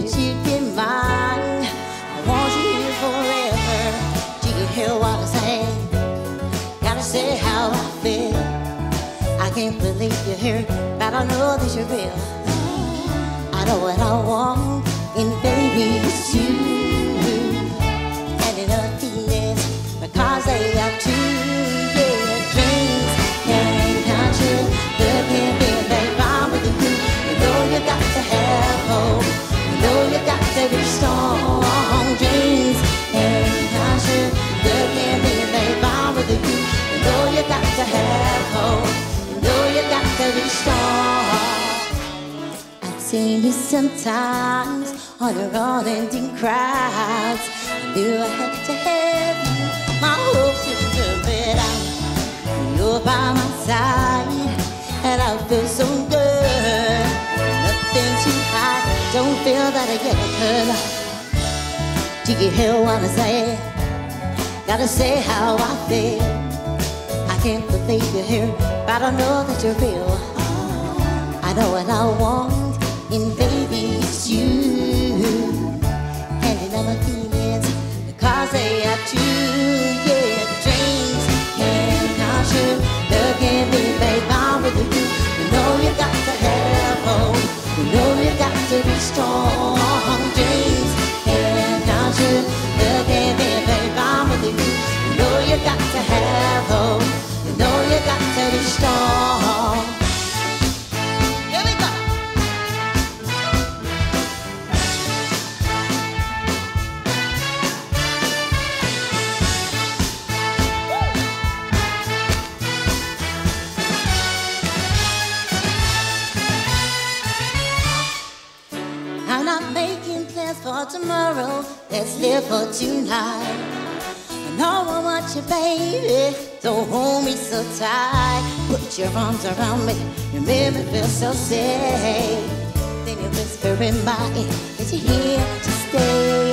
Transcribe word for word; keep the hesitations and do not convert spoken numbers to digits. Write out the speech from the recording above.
that you'd be mine. I want you here forever. Do you hear what I say? Gotta say how I feel. I can't believe you're here, but I know that you're real. I know what I want, and baby, it's you. And in other feelings, because they are two, yeah, dreams can't come true. Look at me, babe, I'm with you. You know you got to have hope. You know you got to be strong. Dreams can't come true. Look at me, babe, I'm with you. You know you got to have hope. You know you got to be strong. I've seen you sometimes on the road and in crowds. I knew I had to have you. My hopes are to bed out. You're by my side, and I feel so good. Nothing too high, don't feel that I ever could. Do you hear what I say? Gotta say how I feel. I can't believe you're here, but I know that you're real. I know what I want, and baby, it's you. And in all my feelings, because they are true, yeah, dreams can't come true. Look at me, babe, I'm with you. You know you got to have hope. You know you got to be strong. Dreams can't come true. Look at me, babe, I'm with you. You know you got to have hope. You know you got to be strong. Here we go. I'm not making plans for tomorrow. Let's live for tonight. I know I want you, baby. Don't hold me so tight. Put your arms around me. You make me feel so safe. Then you whisper in my ear that you're here to stay.